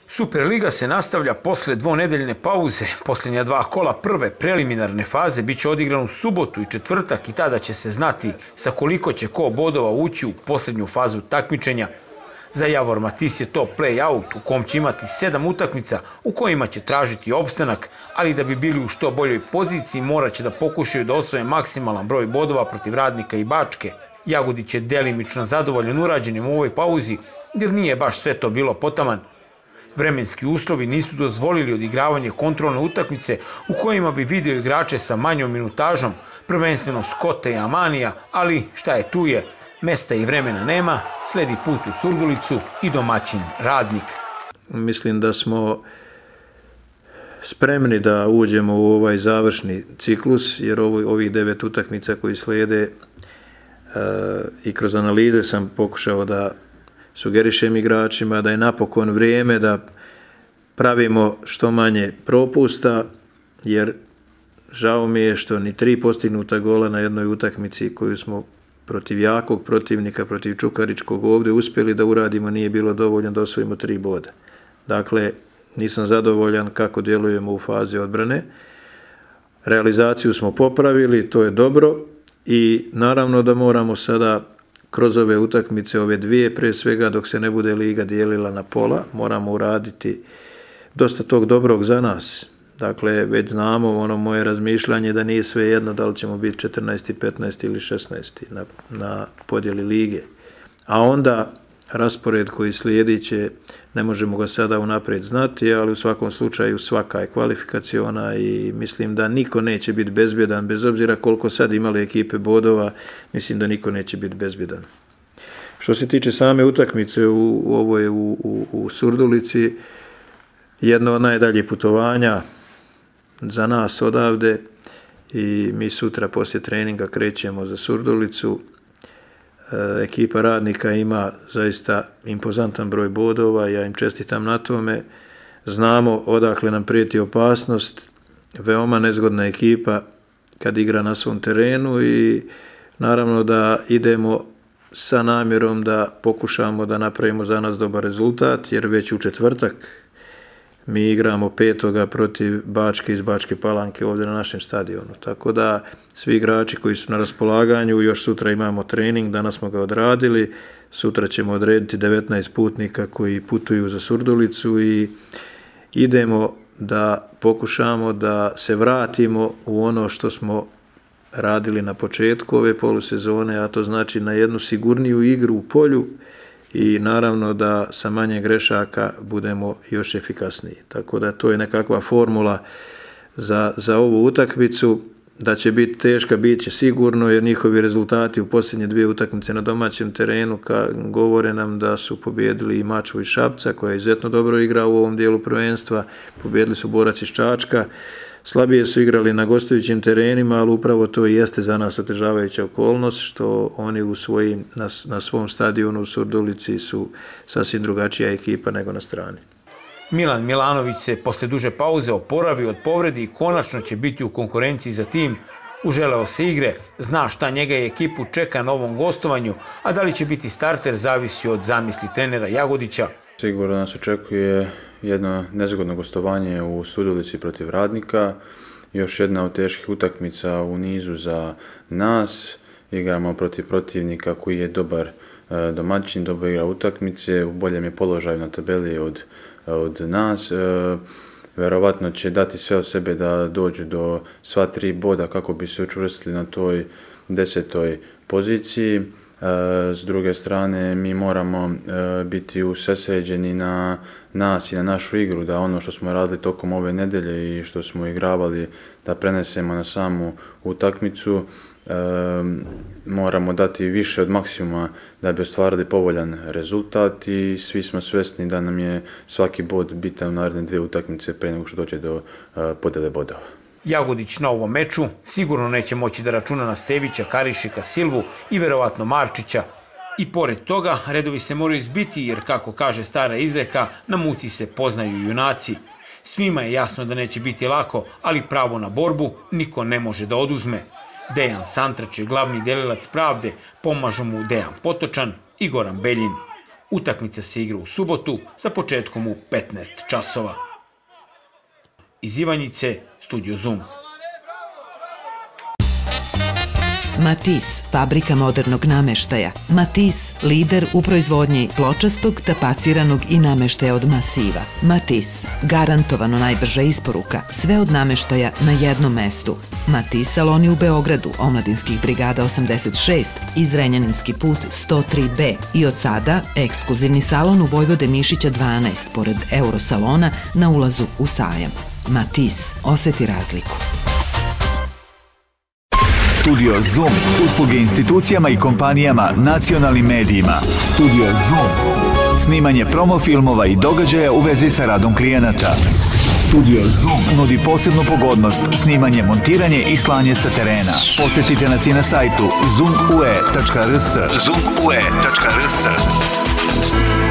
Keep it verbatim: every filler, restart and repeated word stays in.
Superliga se nastavlja posle dvonedeljne pauze. Posljednja dva kola prve preliminarne faze bit će odigrano u subotu i četvrtak i tada će se znati sa koliko će ko bodova ući u posljednju fazu takmičenja. Za Javor Matis je to play-out u kom će imati sedam utakmica u kojima će tražiti opstanak, ali da bi bili u što boljoj poziciji morat će da pokušaju da osvoje maksimalan broj bodova protiv Radnika i Bačke. Jagodić je delimično zadovoljan urađenim u ovoj pauzi, jer nije baš sve to bilo potaman. Vremenski uslovi nisu dozvolili odigravanje kontrolne utakmice u kojima bi video igrače sa manjom minutažom, prvenstveno Skota i Amanija, ali šta je tu je, mesta i vremena nema, sledi put u Surdulicu i domaćin Radnik. Mislim da smo spremni da uđemo u ovaj završni ciklus, jer ovih devet utakmica koji slijede e, i kroz analize sam pokušao da sugerišem igračima da je napokon vrijeme da pravimo što manje propusta, jer žao mi je što ni tri postignuta gola na jednoj utakmici koju smo protiv jakog protivnika, protiv Čukaričkog ovdje uspjeli da uradimo, nije bilo dovoljno da osvojimo tri boda. Dakle, nisam zadovoljan kako djelujemo u fazi odbrane. Realizaciju smo popravili, to je dobro i naravno da moramo sada kroz ove utakmice, ove dvije, prije svega dok se ne bude liga dijelila na pola, moramo uraditi dosta tog dobrog za nas. Dakle, već znamo ono moje razmišljanje da nije sve jedno da li ćemo biti četrnaesti, petnaesti ili šesnaesti na, na podjeli lige. A onda raspored koji slijedi će, ne možemo ga sada unaprijed znati, ali u svakom slučaju svaka je kvalifikaciona i mislim da niko neće biti bezbjedan, bez obzira koliko sad imali ekipe bodova, mislim da niko neće biti bezbjedan. Što se tiče same utakmice u, u ovoj u, u, u Surdulici, jedno od najdaljih putovanja za nas odavde i mi sutra poslije treninga krećemo za Surdulicu. E, ekipa Radnika ima zaista impozantan broj bodova, ja im čestitam na tome. Znamo odakle nam prijeti opasnost, veoma nezgodna ekipa kad igra na svom terenu i naravno da idemo sa namjerom da pokušamo da napravimo za nas dobar rezultat, jer već u četvrtak mi igramo petoga protiv Bačke iz Bačke Palanke ovdje na našem stadionu. Tako da svi igrači koji su na raspolaganju, još sutra imamo trening, danas smo ga odradili, sutra ćemo odrediti devetnaest putnika koji putuju za Surdulicu i idemo da pokušamo da se vratimo u ono što smo radili na početku ove polusezone, a to znači na jednu sigurniju igru u polju i naravno da sa manje grešaka budemo još efikasniji. Tako da to je nekakva formula za, za ovu utakmicu, da će biti teška, bit će sigurno, jer njihovi rezultati u posljednje dvije utakmice na domaćem terenu ka, govore nam da su pobjedili i Mačvu iz Šapca, koja je izuzetno dobro igra u ovom dijelu prvenstva, pobjedili su Borac iz Čačka, slabije su igrali na gostujućim terenima, ali upravo to i jeste za nas otežavajuća okolnost, što oni u svojim, na, na svom stadionu u Surdulici su sasvim drugačija ekipa nego na strani. Milan Milanović se posle duže pauze oporavio od povredi i konačno će biti u konkurenciji za tim. Uželeo se igre, zna šta njega i ekipu čeka na ovom gostovanju, a da li će biti starter zavisi od zamisli trenera Jagodića. Sigurno nas očekuje jedno nezgodno gostovanje u Surdulici protiv Radnika, još jedna od teških utakmica u nizu za nas. Igramo protiv protivnika koji je dobar e, domaćin, dobro igra utakmice, u boljem je položaju na tabeli od, od nas. E, Verovatno će dati sve od sebe da dođu do sva tri boda kako bi se učvrstili na toj desetoj poziciji. S druge strane, mi moramo biti usredsređeni na nas i na našu igru, da ono što smo radili tokom ove nedelje i što smo igravali da prenesemo na samu utakmicu. Moramo dati više od maksimuma da bi ostvarili povoljan rezultat i svi smo svjesni da nam je svaki bod bitan u naredne dvije utakmice prije nego što dođe do podjele bodova. Jagodić na ovom meču sigurno neće moći da računa na Sevića, Karišika, Silvu i verovatno Marčića. I pored toga, redovi se moraju izbiti jer, kako kaže stara izreka, na muci se poznaju junaci. Svima je jasno da neće biti lako, ali pravo na borbu niko ne može da oduzme. Dejan Santrač je glavni delilac pravde, pomažu mu Dejan Potočan i Goran Beljin. Utakmica se igra u subotu sa početkom u petnaest časova. Iz Ivanjice, Studio Zoom. Matis, fabrika modernog nameštaja. Matis, lider u proizvodnji pločastog, tapaciranog i nameštaja od masiva. Matis, garantovano najbrža isporuka, sve od nameštaja na jednom mestu. Matis saloni u Beogradu, Omladinskih brigada osamdeset šest i Zrenjaninski put sto tri B. I od sada ekskluzivni salon u Vojvode Mišića dvanaest, pored Eurosalona na ulazu u sajam. Matis, oseti razliku. Studio Zoom. Usluge institucijama i kompanijama, nacionalnim medijima. Studio Zoom. Snimanje promo filmova i događaja u vezi sa radom klijenata. Studio Zoom nudi posebnu pogodnost, snimanje, montiranje i slanje sa terena. Posjetite nas i na sajtu zoom u e tačka r s. zoom u e tačka r s.